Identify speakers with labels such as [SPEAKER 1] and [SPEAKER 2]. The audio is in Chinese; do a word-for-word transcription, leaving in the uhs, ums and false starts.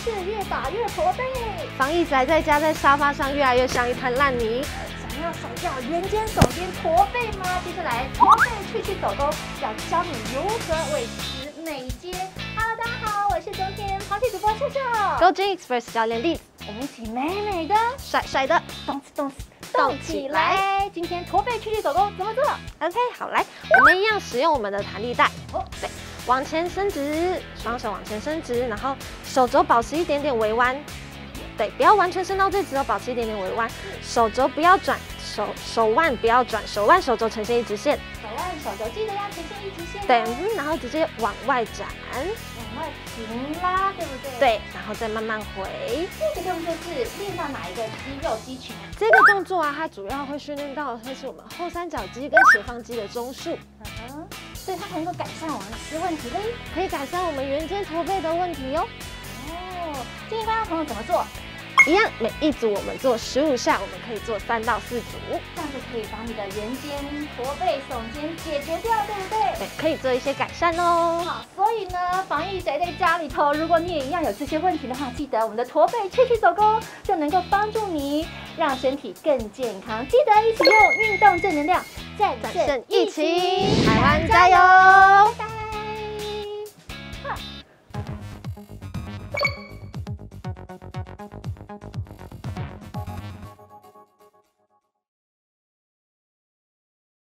[SPEAKER 1] 是越打越驼背。
[SPEAKER 2] 防疫宅在家，在沙发上越来越像一滩烂泥。
[SPEAKER 1] 想要甩掉圆肩、耸肩、驼背吗？接下来驼背去去走沟，要教你如何维持美肩。Hello， 大家好，我是中天螃蟹主播秀秀
[SPEAKER 2] Go Gym Express 教练丽，
[SPEAKER 1] 我们一起美美的、
[SPEAKER 2] 帅帅的
[SPEAKER 1] 动次动次动起来。今天驼背去去走沟怎么做
[SPEAKER 2] ？OK， 好，来，我们一样使用我们的弹力带。
[SPEAKER 1] 哦，
[SPEAKER 2] 对，往前伸直，双手往前伸直，然后手肘保持一点点微弯。对，不要完全伸到最直哦，保持一点点微弯。手肘不要转，手手腕不要转，手腕手肘呈现一直线。
[SPEAKER 1] 手腕手肘记得要呈现一直线。
[SPEAKER 2] 对，嗯，然后直接往外展，
[SPEAKER 1] 往外平拉，对不对？
[SPEAKER 2] 对，然后再慢慢回。
[SPEAKER 1] 这个动作是练到哪一个肌肉肌群？
[SPEAKER 2] 这个动作啊，它主要会训练到的会是我们后三角肌跟斜方肌的中束。
[SPEAKER 1] 嗯哼，所以它才能够改善我们的吃问题嘞，
[SPEAKER 2] 可以改善我们圆肩驼背的问题哦。
[SPEAKER 1] 哦，建议观众朋友怎么做？
[SPEAKER 2] 一样，每一组我们做十五下，我们可以做三到四组，
[SPEAKER 1] 这样就可以把你的圆肩、驼背、耸肩解决掉，对不对？
[SPEAKER 2] 对，可以做一些改善哦。
[SPEAKER 1] 好，所以呢，防疫宅在家里头，如果你也一样有这些问题的话，记得我们的驼背去去走沟就能够帮助你让身体更健康。记得一起用运动正能量战胜疫情，
[SPEAKER 2] 台湾加油！